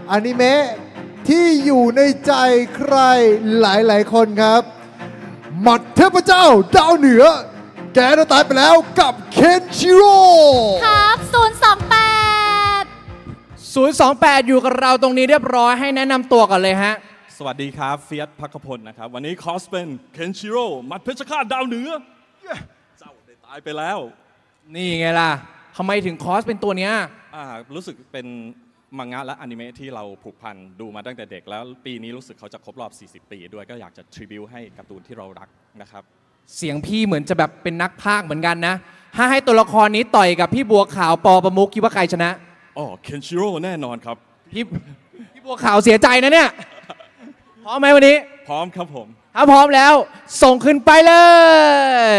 อนิเมะที่อยู่ในใจใครหลายๆคนครับหมัดเทพเจ้าดาวเหนือแกได้ตายไปแล้วกับเคนชิโร่ครับ028 อยู่กับเราตรงนี้เรียบร้อยให้แนะนำตัวกันเลยฮะสวัสดีครับเฟียสพักขพลนะครับวันนี้คอสเป็นเคนชิโร่มัดเพชรฆาตดาวเหนือเจ้าได้ตายไปแล้วนี่ไงล่ะทำไมถึงคอสเป็นตัวเนี้ยรู้สึกเป็นมังงะและอนิเมะที่เราผูกพันดูมาตั้งแต่เด็กแล้วปีนี้รู้สึกเขาจะครบรอบ40 ปีด้วยก็อยากจะทริบิวให้การ์ตูนที่เรารักนะครับเสียงพี่เหมือนจะแบบเป็นนักพากย์เหมือนกันนะถ้าให้ตัวละครนี้ต่อยกับพี่บัวขาวปอประมุขคิดว่าใครชนะเคนชิโร่แน่นอนครับพี่บัวขาวเสียใจนะเนี่ยพร้อมไหมวันนี้พร้อมครับผมถ้าพร้อมแล้วส่งขึ้นไปเลย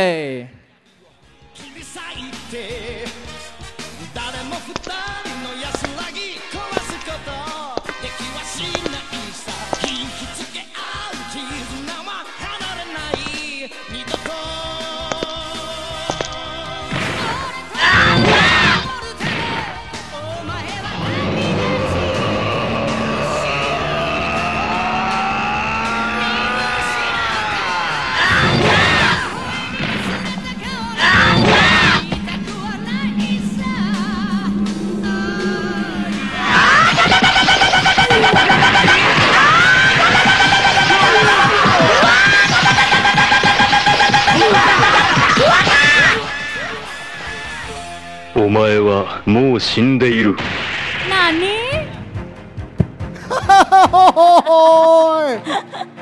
お前はもう死んでいる。 何